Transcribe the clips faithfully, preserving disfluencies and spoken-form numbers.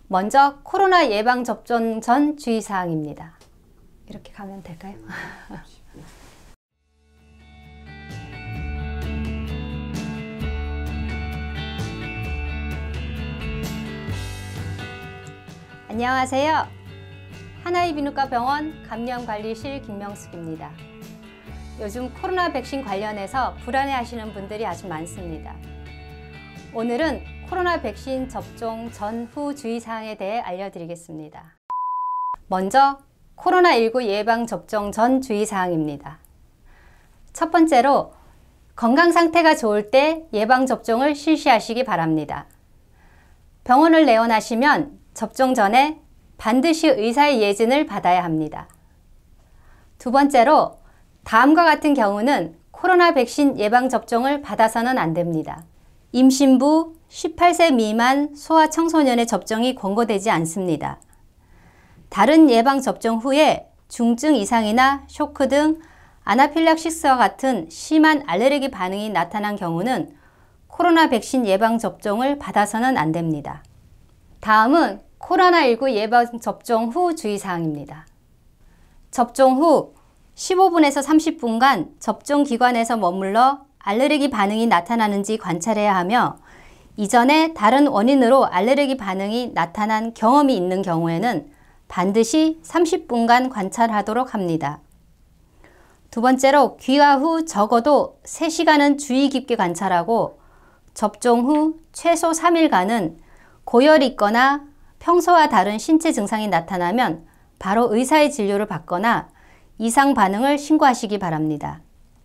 먼저 코로나 예방접종 전 주의사항입니다. 이렇게 가면 될까요? 안녕하세요. 하나이비누과병원 감염관리실 김명숙입니다. 요즘 코로나 백신 관련해서 불안해하시는 분들이 아주 많습니다. 오늘은 코로나 백신 접종 전후 주의사항에 대해 알려드리겠습니다. 먼저 코로나 일구 예방접종 전 주의사항입니다. 첫 번째로 건강 상태가 좋을 때 예방접종을 실시하시기 바랍니다. 병원을 내원하시면 접종 전에 반드시 의사의 예진을 받아야 합니다. 두 번째로 다음과 같은 경우는 코로나 백신 예방접종을 받아서는 안 됩니다. 임신부, 십팔 세 미만 소아청소년의 접종이 권고되지 않습니다. 다른 예방접종 후에 중증 이상이나 쇼크 등 아나필락시스와 같은 심한 알레르기 반응이 나타난 경우는 코로나 백신 예방접종을 받아서는 안 됩니다. 다음은 코로나 일구 예방접종 후 주의사항입니다. 접종 후 십오 분에서 삼십 분간 접종기관에서 머물러 알레르기 반응이 나타나는지 관찰해야 하며 이전에 다른 원인으로 알레르기 반응이 나타난 경험이 있는 경우에는 반드시 삼십 분간 관찰하도록 합니다. 두 번째로 귀가 후 적어도 세 시간은 주의 깊게 관찰하고 접종 후 최소 삼 일간은 고열이 있거나 평소와 다른 신체 증상이 나타나면 바로 의사의 진료를 받거나 이상 반응을 신고하시기 바랍니다.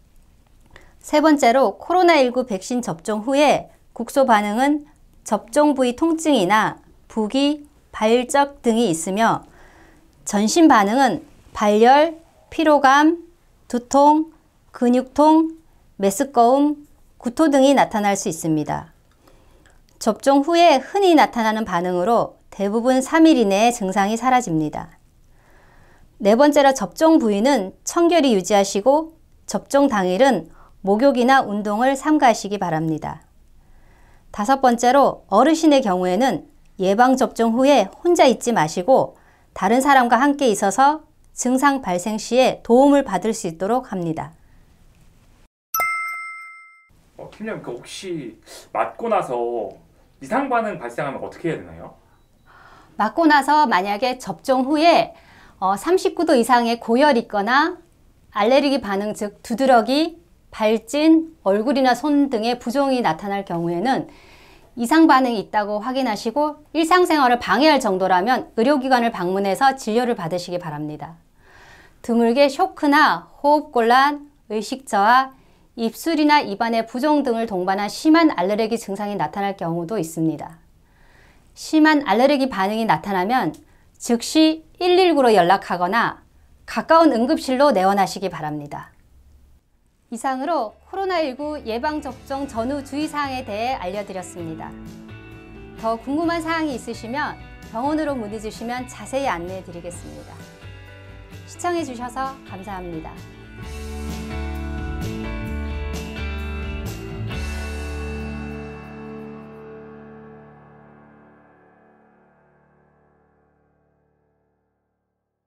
세 번째로 코로나 일구 백신 접종 후에 국소 반응은 접종 부위 통증이나 부기, 발적 등이 있으며 전신 반응은 발열, 피로감, 두통, 근육통, 메스꺼움, 구토 등이 나타날 수 있습니다. 접종 후에 흔히 나타나는 반응으로 대부분 삼 일 이내에 증상이 사라집니다. 네 번째로 접종 부위는 청결히 유지하시고 접종 당일은 목욕이나 운동을 삼가하시기 바랍니다. 다섯 번째로 어르신의 경우에는 예방접종 후에 혼자 있지 마시고 다른 사람과 함께 있어서 증상 발생 시에 도움을 받을 수 있도록 합니다. 어, 팀장님, 그 혹시 맞고 나서 이상 반응 발생하면 어떻게 해야 되나요? 맞고 나서 만약에 접종 후에 어, 삼십구 도 이상의 고열이 있거나 알레르기 반응, 즉 두드러기, 발진, 얼굴이나 손 등의 부종이 나타날 경우에는 이상 반응이 있다고 확인하시고 일상생활을 방해할 정도라면 의료기관을 방문해서 진료를 받으시기 바랍니다. 드물게 쇼크나 호흡곤란, 의식저하, 입술이나 입안의 부종 등을 동반한 심한 알레르기 증상이 나타날 경우도 있습니다. 심한 알레르기 반응이 나타나면 즉시 일일구로 연락하거나 가까운 응급실로 내원하시기 바랍니다. 이상으로 코로나 일구 예방접종 전후 주의사항에 대해 알려드렸습니다. 더 궁금한 사항이 있으시면 병원으로 문의 주시면 자세히 안내해 드리겠습니다. 시청해 주셔서 감사합니다.